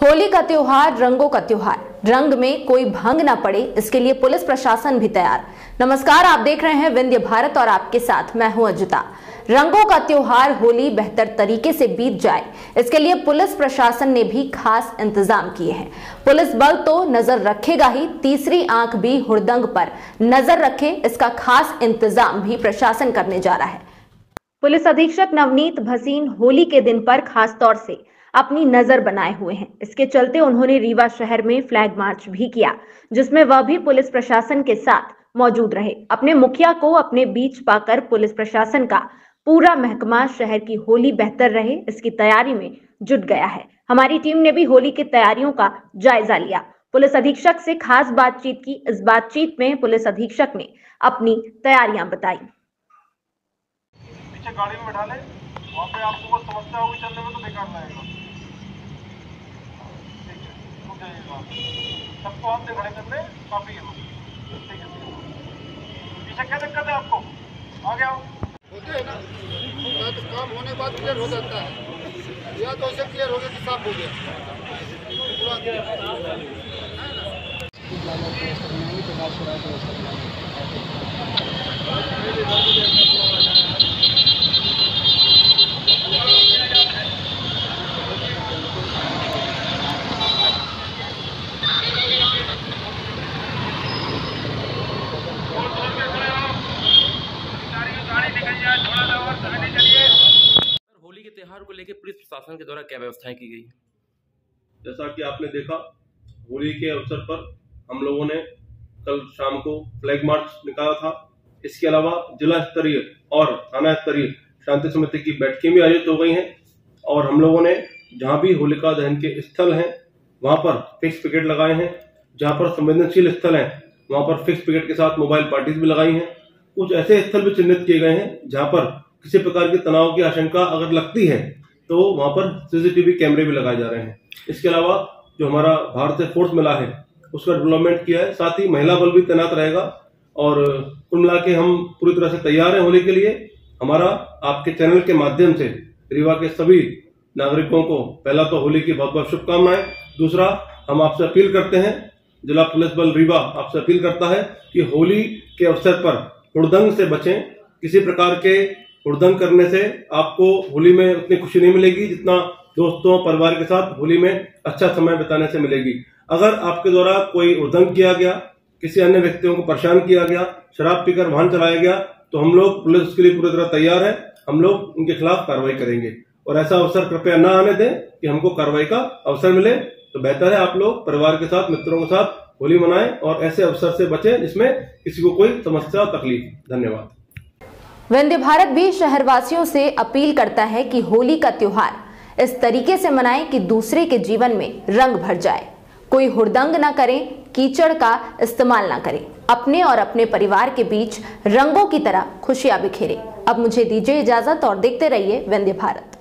होली का त्योहार रंगों का त्योहार, रंग में कोई भंग ना पड़े इसके लिए पुलिस प्रशासन भी तैयार। नमस्कार, आप देख रहे हैं विंध्य भारत और आपके साथ मैं हूं अजिता। रंगों का त्योहार होली बेहतर तरीके से बीत जाए इसके लिए पुलिस प्रशासन ने भी खास इंतजाम किए हैं। पुलिस बल तो नजर रखेगा ही, तीसरी आंख भी हुड़दंग पर नजर रखे इसका खास इंतजाम भी प्रशासन करने जा रहा है। पुलिस अधीक्षक नवनीत भसीन होली के दिन पर खास तौर से अपनी नजर बनाए हुए हैं। इसके चलते उन्होंने रीवा शहर में फ्लैग मार्च भी किया, जिसमें वह भी पुलिस प्रशासन के साथ मौजूद रहे। अपने मुखिया को अपने बीच पाकर पुलिस प्रशासन का पूरा महकमा शहर की होली बेहतर रहे इसकी तैयारी में जुट गया है। हमारी टीम ने भी होली की तैयारियों का जायजा लिया, पुलिस अधीक्षक से खास बातचीत की। इस बातचीत में पुलिस अधीक्षक ने अपनी तैयारियां बताई। पीछे गाड़ी में बैठा ले, वहाँ पे आपको कुछ समस्या होगी चलने में तो बेकार लगेगा। ठीक है, रुक जाइएगा, सबको हाथ से खड़े कर ले, काफी है। ठीक है, पीछे क्या दिक्कत है आपको? आ गया होते है ना, तो काम होने के बाद क्लियर हो जाता है, या तो ऐसे क्लियर हो गया कि साफ हो गया होली के त्योहार को लेकर पुलिस प्रशासन के द्वारा क्या व्यवस्थाएं की गई? जैसा कि आपने देखा, होली के अवसर पर हम लोगों ने कल शाम को फ्लैग मार्च निकाला था। इसके अलावा जिला स्तरीय और थाना स्तरीय शांति समिति की बैठकें भी आयोजित हो गई हैं और हम लोगों ने जहां भी होलिका दहन के स्थल हैं वहां पर फिक्स पिकेट लगाए हैं। जहां पर संवेदनशील स्थल हैं वहां पर फिक्स पिकेट के साथ मोबाइल पार्टीज भी लगाई हैं। कुछ ऐसे स्थल भी चिन्हित किए गए हैं जहां पर किसी प्रकार की तनाव की आशंका अगर लगती है तो वहां पर सीसीटीवी कैमरे भी लगाए जा रहे हैं। इसके अलावा जो हमारा बाहर से फोर्स मिला है उसका डेवलपमेंट किया है, साथ ही महिला बल भी तैनात रहेगा और कुल मिला के हम पूरी तरह से तैयार हैं होली के लिए। हमारा आपके चैनल के माध्यम से रीवा के सभी नागरिकों को पहला तो होली की बहुत बहुत शुभकामनाएं। दूसरा, हम आपसे अपील करते हैं, जिला पुलिस बल रीवा आपसे अपील करता है कि होली के अवसर पर हुड़दंग से बचें। किसी प्रकार के हुड़दंग करने से आपको होली में उतनी खुशी नहीं मिलेगी जितना दोस्तों परिवार के साथ होली में अच्छा समय बिताने से मिलेगी। अगर आपके द्वारा कोई हुड़दंग किया गया, किसी अन्य व्यक्तियों को परेशान किया गया, शराब पीकर वाहन चलाया गया, तो हम लोग पुलिस उसके लिए पूरी तरह तैयार है। हम लोग उनके खिलाफ कार्रवाई करेंगे और ऐसा अवसर कृपया न आने दें कि हमको कार्रवाई का अवसर मिले। तो बेहतर है आप लोग परिवार के साथ, मित्रों के साथ होली मनाएं और ऐसे अवसर से बचें जिसमें किसी को कोई समस्या और तकलीफ। धन्यवाद। विंध्य भारत भी शहरवासियों से अपील करता है कि होली का त्योहार इस तरीके से मनाएं कि दूसरे के जीवन में रंग भर जाए। कोई हुड़दंग ना करें, कीचड़ का इस्तेमाल ना करें, अपने और अपने परिवार के बीच रंगों की तरह खुशियां बिखेरें। अब मुझे दीजिए इजाजत और देखते रहिए विंध्य भारत।